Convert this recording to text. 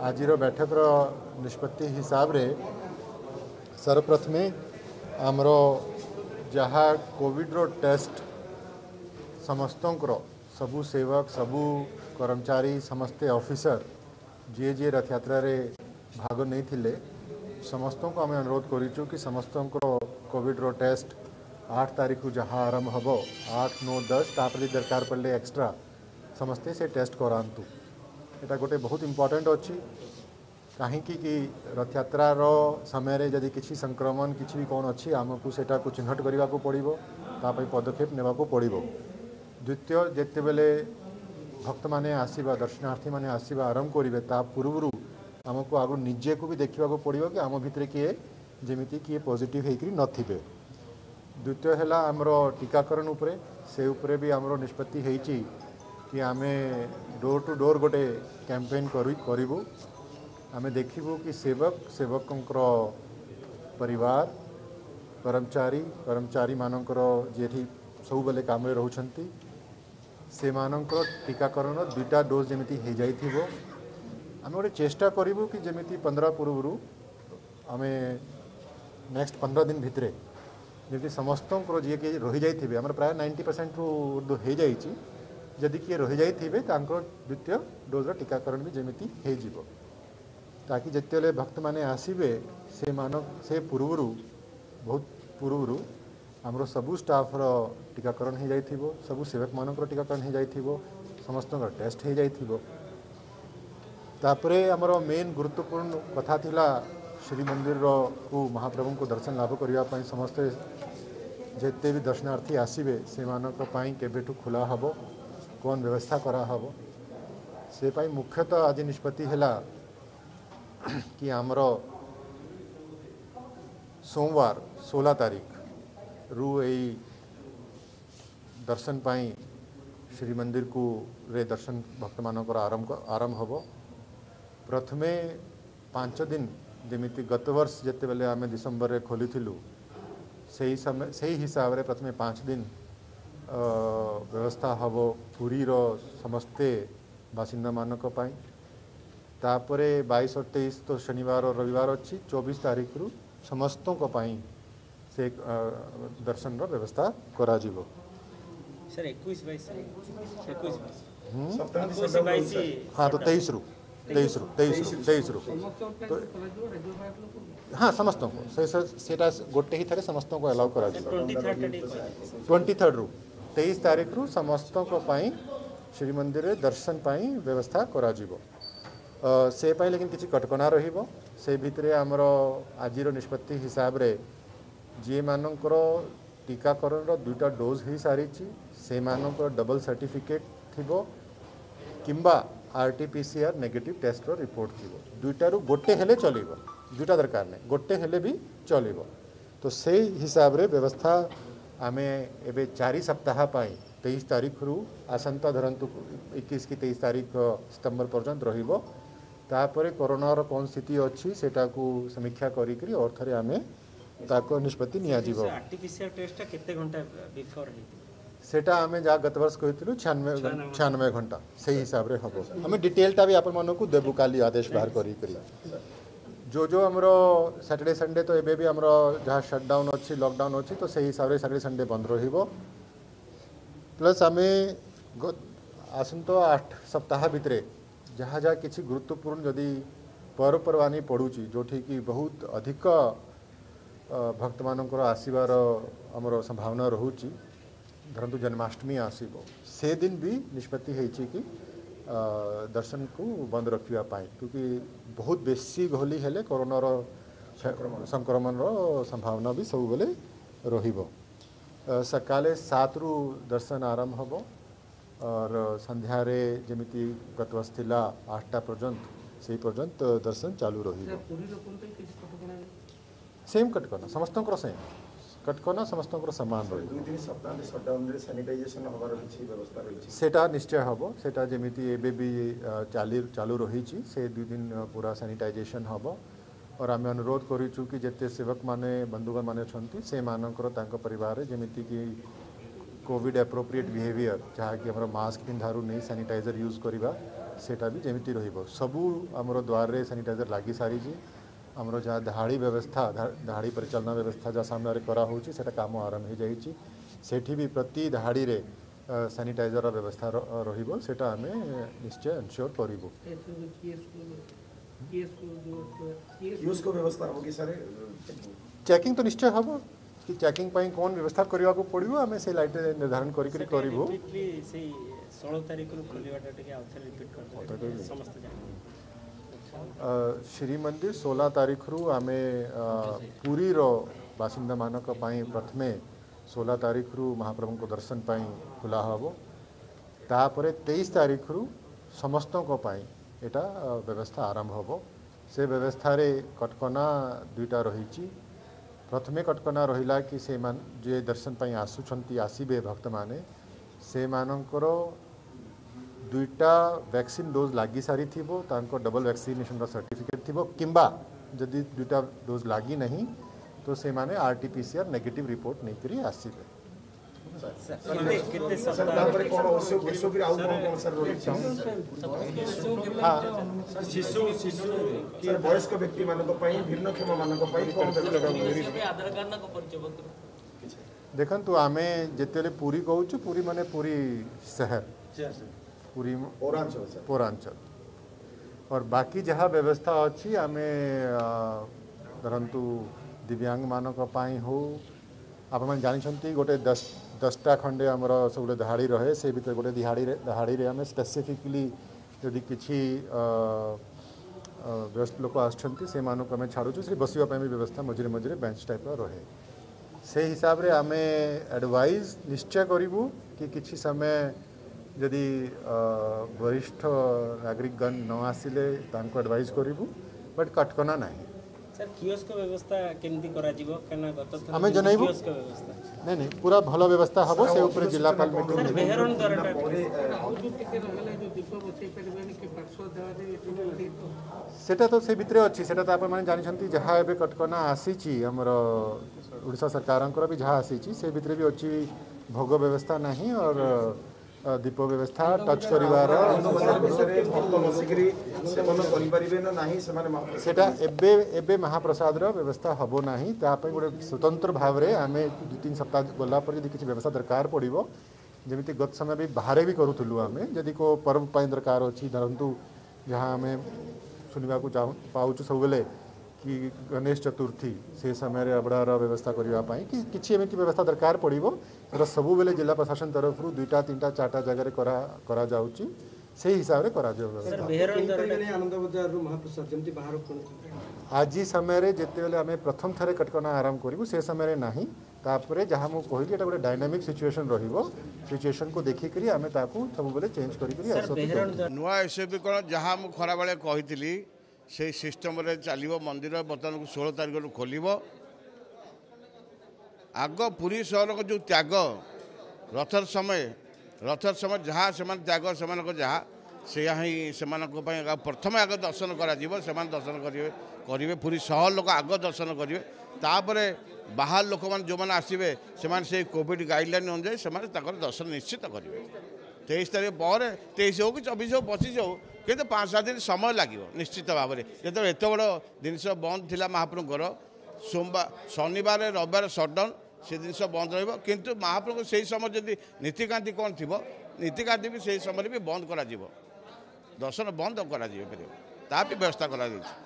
आज बैठक निष्पत्ति हिसाब रे सर्वप्रथमे आमर जहाँ कोविड रो टेस्ट समस्तंकर सबू सेवक सबू कर्मचारी समस्ते ऑफिसर जी जी रथ यात्रा रे भाग नहीं थिले समस्त को आम अनुरोध करूँ कि समस्त कोविड रो टेस्ट 8 तारीख जहाँ आरंभ हम 8, 9, 10 तापर दरकार पड़े एक्स्ट्रा समस्ते से टेस्ट करातु। यहाँ गोटे बहुत इम्पोर्टेंट अच्छी कहीं रथ यात्रार समय जदि किसी संक्रमण किसी भी कौन अच्छी आमको सेटा को चिन्हट करने को पड़ो ताप पदक्षेप नेबा को पड़ो। द्वितीय जिते बेले भक्त मैंने आसवा दर्शनार्थी मैंने आसवा आरंभ करेंगे ता पूर्व आमको आगु निजे को भी देखा पड़ो कि आम भितर किए जमीती किए पॉजिटिव होकर नथिबे। द्वितीय है आमर टीकाकरण उपरे से उपरे भी आमर निष्पत्ति होती कि आम डोर टू डोर गोटे कैंपेन करूँ आम देखू कि सेवकों परिवार कर्मचारी मानकर जी सब बेले काम रोचंती से मानकर टीकाकरण 2टा डोज जमी हो जाइथिबो। आम गोटे चेष्टा करूँ कि जमी 15 पूर्व आम नेक्स्ट 15 दिन भितर जमी समस्त जी कि रही जाइए आम प्राय 90% रु उर्दू हो जाइए जदि किए रही जाइए द्वितीय डोज्र टीकाकरण भी जमी हो ताकि जिते भक्त मैंने आसवे से पूर्व बहुत पूर्व आमर सबू स्टाफ टीकाकरण हो जाइए सबू सेवक मानकर टीकाकरण हो जाइए समस्त टेस्ट हो जाइए। तापरे आमर मेन गुरुत्वपूर्ण कथा थिला श्री मंदिर को महाप्रभु को दर्शन लाभ करने समस्ते जिते भी दर्शनार्थी आसवे से केबेठू खुला हम कौन व्यवस्था करा हबो से पाई मुख्यतः आज निष्पत्ति है कि आमर सोमवार 16 तारीख रु यही दर्शन पाई श्री मंदिर को रे दर्शन भक्त मानकर आरंभ हम प्रथमे 5 दिन जमीती गत वर्ष जिते बेले आम डिसेम्बर में खोली से समय से हिसाब से प्रथमे 5 दिन व्यवस्था हम पुरी रो समस्ते बासिंदा मानक पाई तापरे 22 और 23 तो शनिवार और रविवार अच्छी 24 तारीख रु समस्तों को पाई से दर्शन रो व्यवस्था करा जीवो। सर 21 22 हाँ तो 23 रु तो हाँ समस्त को सेटा गोटे ही थारे समस्त को अलाउ करा जीवो। 23 रु 23 तारीख रु समस्त को पाई श्री मंदिर रे दर्शन पाई व्यवस्था करा जीवो। से पाई लेकिन किसी कटकणा रहिबो से भितरे आमर आज निष्पत्ति हिसाब रे जी मानकर टीकाकरण 2टा डोज हो सारी से मानकर डबल सर्टिफिकेट थिबो किंबा RT-PCR नेगेटिव टेस्ट रो रिपोर्ट थिबो 2टारू गोटे हेले चलिबो 2टा दरकार नहीं गोटे हेले भी चलिबो। तो से हिसाब रे व्यवस्था आमे एबे 4 सप्ताह पाई 23 तारीख रु आसंता धरंतु 21 की 23 तारीख सितंबर पर्यंत रहिबो तापरे कोरोना रो कौन स्थिति अच्छी सेटा को समीक्षा करी करी और थरे आमे ताको निष्पत्ति निया जीवो। RT-PCR टेस्ट केते घंटा बिफोर हे सेटा आमे जा गत वर्ष कहितलु 96 घंटा से हिसाब रे हबो हमें डिटेलटा भी आपण मानको देबु काली आदेश बाहर करी करी जो हमरो सैटरडे संडे तो एबे भी हमरो जहाँ शटडाउन अच्छी लॉकडाउन अच्छी तो से हिसाब रे सैटरडे संडे बंद रहिबो प्लस आमे आसंतो 8 सप्ताह भितरे जहाँ जहाँ किसी गुरुत्वपूर्ण जदि पर्वपर्वाणी पड़ुची जो कि बहुत अधिक भक्त मानकर आसबार आमर संभावना रोची धरतु जन्माष्टमी आसब से दिन भी निष्पत्ति होती कि दर्शन को बंद रखापी क्योंकि बहुत बेसी गहली हेले कोरोनार संक्रमण संभावना भी सब बेले रहिबो। सकाले 7 रु दर्शन आरंभ हम और संध्या रे जमीती गत वर्ष थिला 8टा पर्यंत से पर्यंत दर्शन चालू रही सेम कटकना समस्त सेम कटकना समस्त सामान रही सेटा निश्चय हम सेटा जमीती एबे भी चालू रही से 2 दिन पूरा सैनिटाइजेशन हम और आम अनुरोध करूँ कि जिते सेवक माने बंधुगण माने छंती से मानकर तांको परिवार जमीती कि कोविड एप्रोप्रिएट बिहेवियर जहाँकि हमारा मास्क पिंधारू नहीं सैनिटाइजर यूज करवा सेटा भी जमिति रहिबो सबू हमरो द्वार रे सैनिटाइजर लागी सारी जी हमरो जहाँ धाड़ी व्यवस्था धाड़ी परिचालना व्यवस्था जहाँ सामने करा होची सेटा काम आरंभ हो जाइए सेठी भी प्रति धाड़ी रे सैनिटाइजर व्यवस्था रहिबो सेटा हमें निश्चय एनश्योर करिबो कियोस्क व्यवस्था होगी सर चेकिंग तो निश्चय हम कि चेकिंग पाई कौन व्यवस्था करने को पड़ो आम से लाइट निर्धारण करूँ रिपीटली से 16 तारिख रु खोलिबाटा टिके आउथरे रिपीट कर समस्त श्री मंदिर 16 तारिख रु आम पुरी रो बासिंदा मानक पाई प्रथमे 16 तारिख रु महाप्रभु को दर्शन पाई खुला हबो तापरे 23 तारिख रु समस्त को पाई एटा व्यवस्था आरंभ हबो से व्यवस्था रे कटकना दुईटा रही प्रथमे कटकना रहिला कि से मान जे दर्शन पाई आसुछंती आसीबे भक्त माने से मानकर दुईटा वैक्सीन डोज लागी सारी थिबो तांको डबल वैक्सीनेशन सर्टिफिकेट थिबो किंबा जदि दुईटा डोज लागी नहीं तो से माने आरटीपीसीआर नेगेटिव रिपोर्ट नहीं करी आसीबे कितने सर तापर कोन ओसोगिर आउ कोन सर रोहि हाँ शिशु कि वयस्क व्यक्ति मानक पई भिन्नक्षम मानक पई कोन व्यवस्था आधार कार्ड ना को परिचय पत्र देखंतु आमे जेतेले पूरी कहूछु पूरी माने पूरी शहर पूरी पौरांचल और बाकी जहाँ व्यवस्था अच्छी आमे धरंतु दिव्यांग मानक पाई हो आप मैंने जानते गोटे 10टा खंडे आमर सब गोटे दहाड़ी रहे से भीतर गोटे दहाड़ी रे आम स्पेसिफिकली यदि किसी व्यस्त लोक आम छाड़ू से बसवाई भी व्यवस्था मझे मझे बेंच टाइप रहे से हिसाब रे आम एडवाइज निश्चय करूँ कि किसी समय यदि वरिष्ठ नागरिकगण न आसिले तांको एडवाइज करूँ बट कटकना नहीं सर कियोस्क व्यवस्था केमती करा जीवो कना गत थर हमें जनैबो कियोस्क व्यवस्था नहीं पूरा भल व्यवस्था हबो से ऊपर जिलापाल मीटिंग सर बेहरण दरटा सेटा तो से भितरे अच्छी सेटा तो आप माने जानि छंती जहाँ एबे कटकना आसीची हमर उड़ीसा सरकारंकर भी जहाँ आसीची से भितरे भी अच्छी भोग व्यवस्था नहीं और दीप व्यवस्था टच करिवार सेटा एबे महाप्रसाद रो व्यवस्था हबो नाही ता पई गोटे स्वतंत्र भाव रे आमे 2-3 सप्ताह गला पर यदि किछि व्यवस्था दरकार पड़िबो जेमिति गत समय भी बाहरे भी करूथुलु आमे यदि को पर्व पाई दरकार अछि धरंतु जहाँ आमे सुनिबा को पाउछु सब बेले कि गणेश चतुर्थी से समय रे अबड़ार व्यवस्था करबा पाई कि किछि एमिति व्यवस्था दरकार पड़िबो तो सब बेले जिला प्रशासन तरफ रु 2टा 3टा 4टा जगह रे करा जाउची से हिसाब रे करा जाउ सर बेहरण दरटा आनंद बजार रु महाप्रसाद जेमति बाहर कोन आज समय रे जेते बेले आमे प्रथम थरे कटकना आराम करिवु से समय रे नाही तापरे जहाँ मु कहली एटा गोटे डायनामिक सिचुएशन रहिबो सिचुएशन को देखि करी आमे ताकू सब बेले चेंज करी करी सर बेहरण नुआ एसपी कोन जहाँ मु खरा बेले कहितली से सिस्टम रे चलिबो मंदिर बर्तमान को 16 तारिख रु खोलिबो आग पुरी सहर को जो त्याग रथर समय जहाँ से त्याग से जहाँ से ही से प्रथम आग दर्शन करा दर्शन करेंगे पूरी सहर लोक आग दर्शन करेंगे तापर बाहर लोक मैंने जो मैंने आसवे से कोविड गाइडलाइन अनुजाई से दर्शन निश्चित करेंगे 23 तारीख पर 23 हो कि 24 हो 25 हो कि 5-7 दिन समय लगे निश्चित भाव में जो एत बड़ जिनस बंद थी महाप्रभुर सोमवार शनिवार रविवार सटडाउन से जिन बंद रु महाप्रभु से समय जब नीतिकांति कौन थी नीतिकांति भी से समय भी बंद कर दर्शन बंद कर व्यवस्था कर